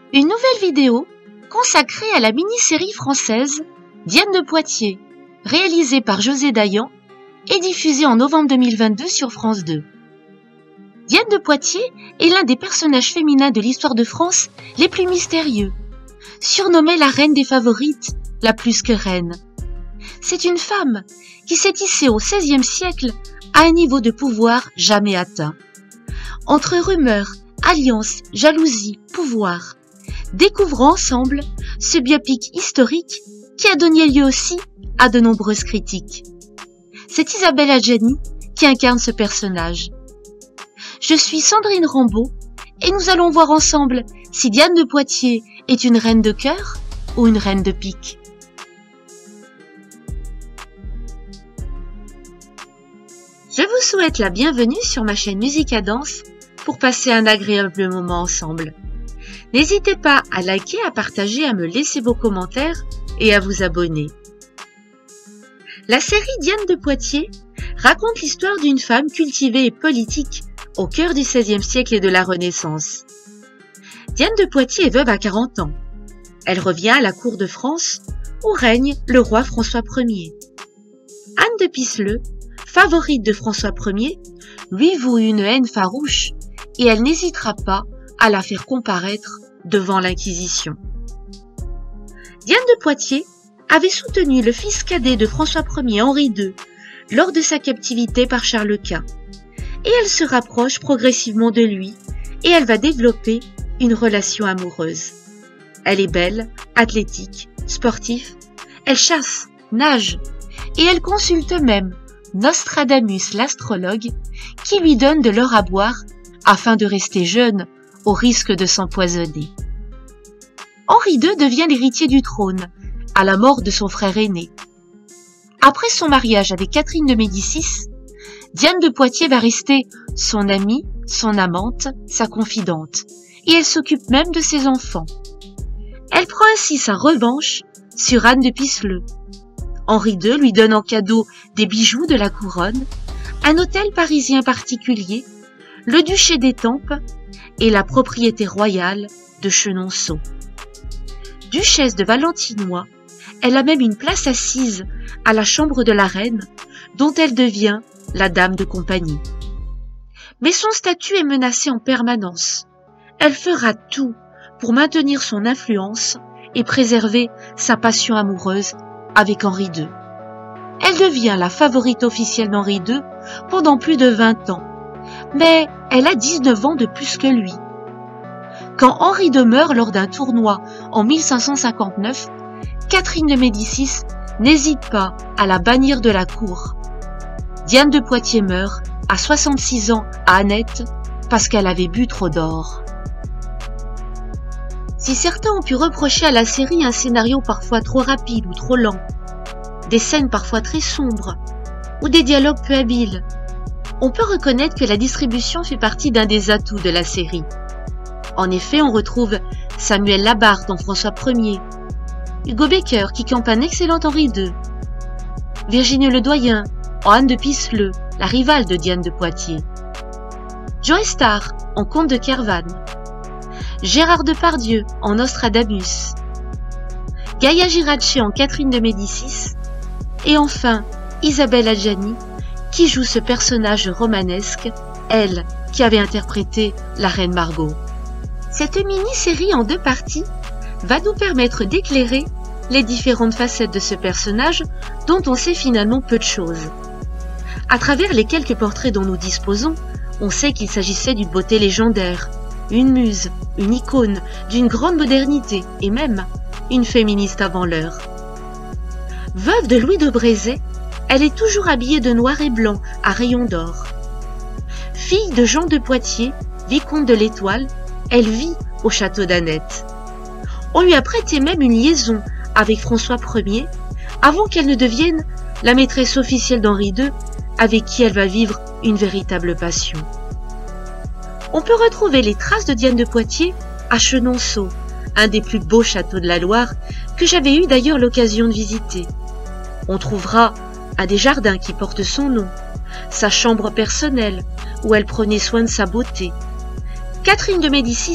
Une nouvelle vidéo consacrée à la mini-série française Diane de Poitiers, réalisée par José Dayan et diffusée en novembre 2022 sur France 2. Diane de Poitiers est l'un des personnages féminins de l'histoire de France les plus mystérieux, surnommée la reine des favorites, la plus que reine. C'est une femme qui s'est hissée au XVIe siècle à un niveau de pouvoir jamais atteint. Entre rumeurs, alliances, jalousie, pouvoir, découvrons ensemble ce biopic historique qui a donné lieu aussi à de nombreuses critiques. C'est Isabelle Adjani qui incarne ce personnage. Je suis Sandrine Rambaud et nous allons voir ensemble si Diane de Poitiers est une reine de cœur ou une reine de pique. Je vous souhaite la bienvenue sur ma chaîne Musique à Danse pour passer un agréable moment ensemble. N'hésitez pas à liker, à partager, à me laisser vos commentaires et à vous abonner. La série Diane de Poitiers raconte l'histoire d'une femme cultivée et politique au cœur du XVIe siècle et de la Renaissance. Diane de Poitiers est veuve à 40 ans. Elle revient à la cour de France où règne le roi François Ier. Anne de Pisseleu, favorite de François Ier, lui voue une haine farouche et elle n'hésitera pas à la faire comparaître devant l'Inquisition. Diane de Poitiers avait soutenu le fils cadet de François Ier, Henri II, lors de sa captivité par Charles Quint, et elle se rapproche progressivement de lui et elle va développer une relation amoureuse. Elle est belle, athlétique, sportive, elle chasse, nage et elle consulte même Nostradamus l'astrologue qui lui donne de l'or à boire afin de rester jeune au risque de s'empoisonner. Henri II devient l'héritier du trône à la mort de son frère aîné. Après son mariage avec Catherine de Médicis, Diane de Poitiers va rester son amie, son amante, sa confidente, et elle s'occupe même de ses enfants. Elle prend ainsi sa revanche sur Anne de Pisseleu. Henri II lui donne en cadeau des bijoux de la couronne, un hôtel parisien particulier, le duché d'Étampes et la propriété royale de Chenonceau. Duchesse de Valentinois, elle a même une place assise à la chambre de la reine, dont elle devient la dame de compagnie. Mais son statut est menacé en permanence. Elle fera tout pour maintenir son influence et préserver sa passion amoureuse avec Henri II. Elle devient la favorite officielle d'Henri II pendant plus de 20 ans, mais elle a 19 ans de plus que lui. Quand Henri II meurt lors d'un tournoi en 1559, Catherine de Médicis n'hésite pas à la bannir de la cour. Diane de Poitiers meurt à 66 ans à Annette parce qu'elle avait bu trop d'or. Si certains ont pu reprocher à la série un scénario parfois trop rapide ou trop lent, des scènes parfois très sombres ou des dialogues peu habiles, on peut reconnaître que la distribution fait partie d'un des atouts de la série. En effet, on retrouve Samuel Labarthe dans François Ier, Hugo Becker qui campe un excellent Henri II, Virginie Ledoyen en Anne de Pisseleu, la rivale de Diane de Poitiers, Joe Starr en Comte de Kervannes, Gérard Depardieu en Nostradamus, Gaia Giracci en Catherine de Médicis, et enfin Isabelle Adjani qui joue ce personnage romanesque, elle qui avait interprété la reine Margot. Cette mini-série en 2 parties va nous permettre d'éclairer les différentes facettes de ce personnage dont on sait finalement peu de choses. À travers les quelques portraits dont nous disposons, on sait qu'il s'agissait d'une beauté légendaire, une muse, une icône, d'une grande modernité et même une féministe avant l'heure. Veuve de Louis de Brézé, elle est toujours habillée de noir et blanc à rayons d'or. Fille de Jean de Poitiers, vicomte de l'Étoile, elle vit au château d'Annette. On lui a prêté même une liaison avec François Ier avant qu'elle ne devienne la maîtresse officielle d'Henri II avec qui elle va vivre une véritable passion. On peut retrouver les traces de Diane de Poitiers à Chenonceau, un des plus beaux châteaux de la Loire que j'avais eu d'ailleurs l'occasion de visiter. On trouvera un des jardins qui portent son nom, sa chambre personnelle où elle prenait soin de sa beauté. Catherine de Médicis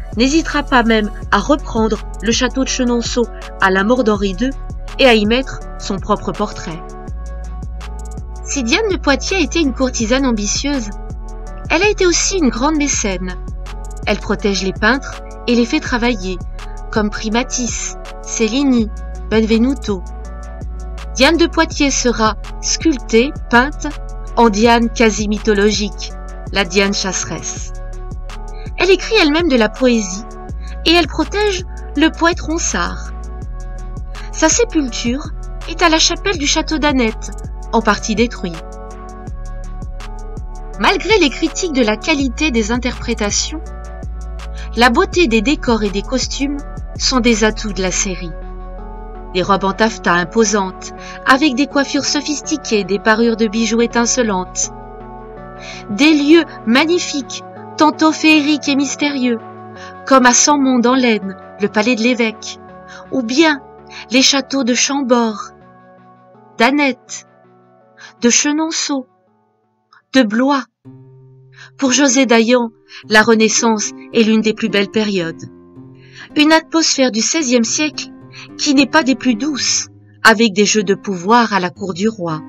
n'hésitera pas même à reprendre le château de Chenonceau à la mort d'Henri II et à y mettre son propre portrait. Si Diane de Poitiers a été une courtisane ambitieuse, elle a été aussi une grande mécène. Elle protège les peintres et les fait travailler, comme Primatis, Cellini, Benvenuto. Diane de Poitiers sera sculptée, peinte, en Diane quasi mythologique, la Diane chasseresse. Elle écrit elle-même de la poésie et elle protège le poète Ronsard. Sa sépulture est à la chapelle du château d'Annette, en partie détruit. Malgré les critiques de la qualité des interprétations, la beauté des décors et des costumes sont des atouts de la série. Des robes en taffetas imposantes, avec des coiffures sophistiquées, des parures de bijoux étincelantes. Des lieux magnifiques, tantôt féeriques et mystérieux, comme à Saint-Mond dans l'Aisne, le palais de l'évêque, ou bien les châteaux de Chambord, d'Annette, de Chenonceau, de Blois. Pour José Dayan, la Renaissance est l'une des plus belles périodes. Une atmosphère du XVIe siècle qui n'est pas des plus douces, avec des jeux de pouvoir à la cour du roi.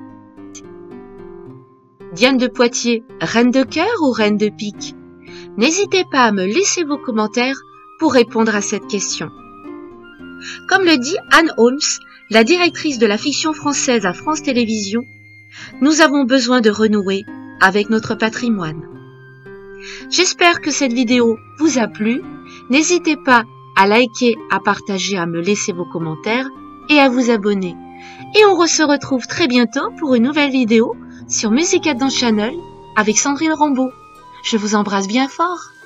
Diane de Poitiers, reine de cœur ou reine de pique? N'hésitez pas à me laisser vos commentaires pour répondre à cette question. Comme le dit Anne Holmes, la directrice de la fiction française à France Télévisions, nous avons besoin de renouer avec notre patrimoine. J'espère que cette vidéo vous a plu. N'hésitez pas à liker, à partager, à me laisser vos commentaires et à vous abonner. Et on se retrouve très bientôt pour une nouvelle vidéo sur Musica Dance Channel avec Sandrine Rambaud. Je vous embrasse bien fort.